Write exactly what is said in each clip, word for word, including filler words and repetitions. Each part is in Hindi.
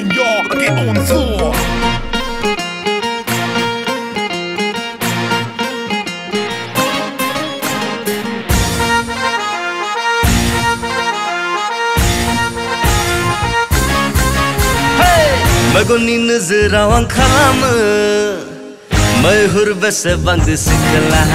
on y'all, get on the floor. Magoni nızıravan kalamı Mayhur bese bandı sıkıla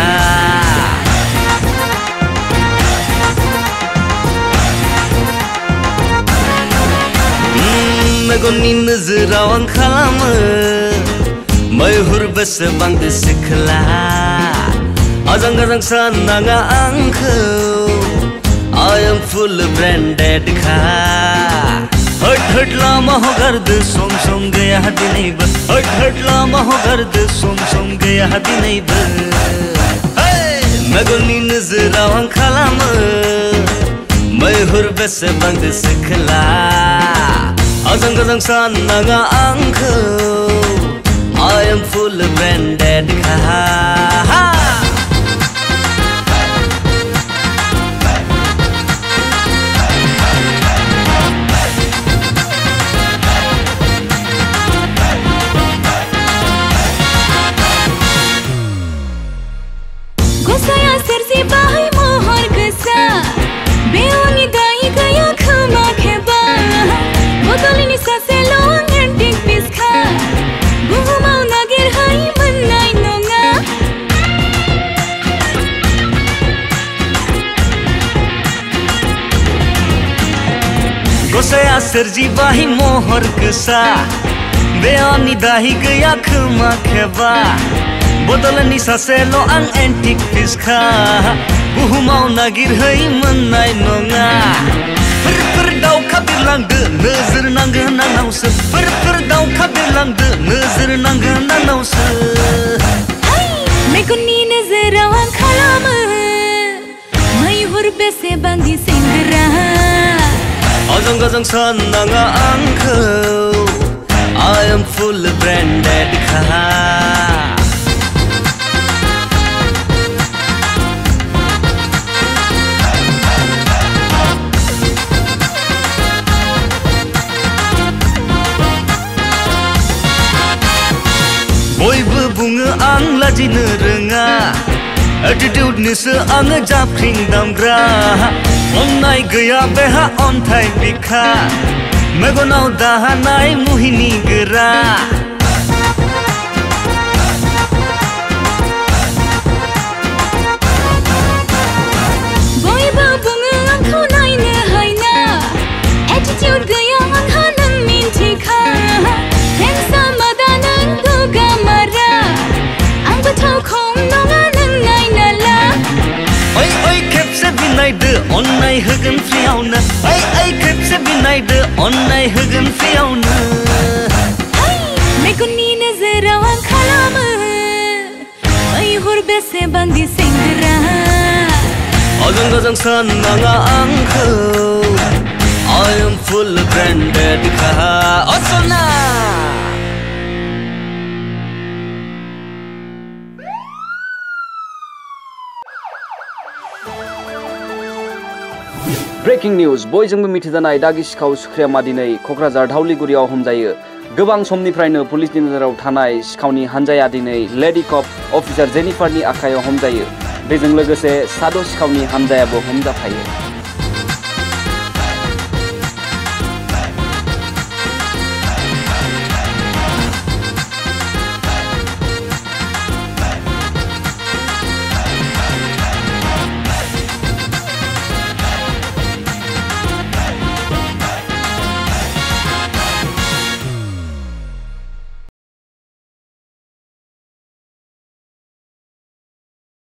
Magoni nızıravan kalamı Mayhur bese bandı sıkıla Azang azang sananga angkau I am full branded car हट हट लामा हो गर्द सोम सोम गया हदी नहीं ब हट हट लामा हो गर्द सोम सोम गया हदी नहीं ब मगोनी नजरावां खालाम मैहुर बेसे बंद सिखला अजंग अजंग सान्नागा आंखौ I am full branded car Saya sersi bahai mohor kesa Bewangi dai gaya khama kheba Botolini sase long antik piska Buhumau nagir hai mannai nonga Saya sersi bahai mohor kesa Bewangi dai gaya khama kheba Botolani saselo ang antique piska Buhumau nagir hai mannai nonga Fir fir daw kabir langde Nazar nangga na nausa Fir fir daw kabir langde Nazar nangga na nausa Megoni nazarawan khalam Mayhur bese bangi singara Azang azang sananga angkau I am full branded car Boybu bunga ang lajina renga Attitude nisa ang japring damgra Onnai gaya beha onthai bikha Megonau dahanai muhini gira Boybu bunga ang khonai na haina Attitude gaya ang hanan mintika Hensa madanang duga mara Ang batau khom nonga nangai nala Oi oi khepse binai de onnai hagan fiauna Oi oi khepse binai de onnai hagan fiauna Megoni nazarawan khalam Mayhur bese bandi singara Azang azang sananga angkau I am full branded car Osona Breaking news बयजोंबो मिथिजानाय दागि सिखाव सुख्रिया दिनै क'क्राझार धावलिगुरियाव हमजायो गोबां समनिफ्रायनो पुलिसनि नोजोराव थानाय सिखावनि हानजाया दिनै लेडि कप अफिसार जेनिफारनि आखायाव हमजायो बेजों लोगोसे साद' सिखावनि हानजायाबो हमजाफायो